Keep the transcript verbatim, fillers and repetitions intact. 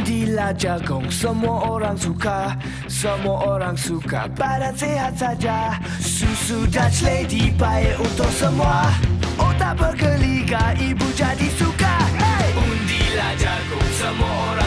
Undilah jagung, semua orang suka, semua orang suka, badan sehat saja. Susu Dutch Lady baik untuk semua, otak bergeliga, ibu jadi suka. Hey! Undilah jagung, semua orang